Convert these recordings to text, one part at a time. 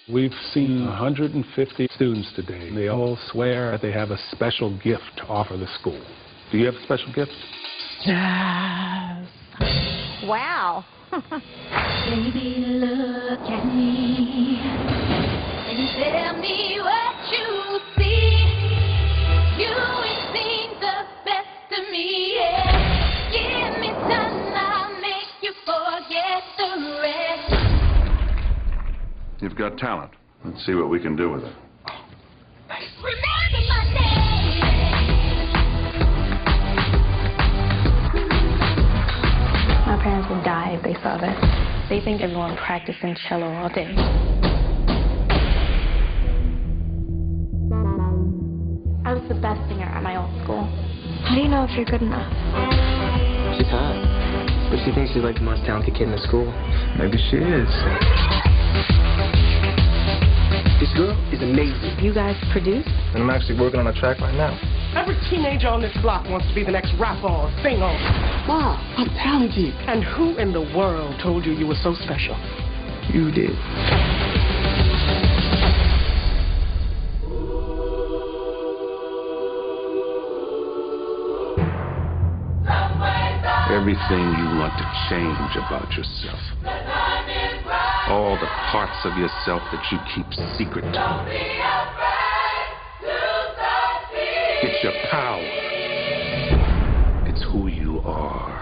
We've seen 150 students today. They all swear that they have a special gift to offer the school. Do you have a special gift? Yes. Wow. Baby, look at me and tell me what you see. You ain't seen the best of me yet. Give me time, I'll make you forget the rest. You've got talent. Let's see what we can do with it. Nice. Remember my name. My parents would die if they saw this. They think everyone practicing cello all day. I was the best singer at my old school. How do you know if you're good enough? She's hot, but she thinks she's like the most talented kid in the school. Maybe she is. This girl is amazing. You guys produce? And I'm actually working on a track right now. Every teenager on this block wants to be the next rapper or singer. Mom, I'm talented. And who in the world told you you were so special? You did. Everything you want to change about yourself. All the parts of yourself that you keep secret. It's your power. It's who you are.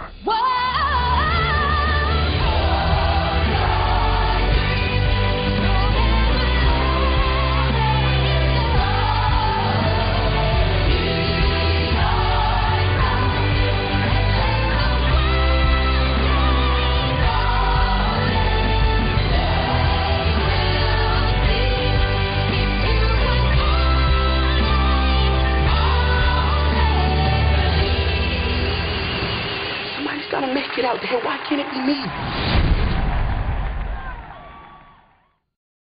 Somebody's gotta make it out there. Why can't it be me?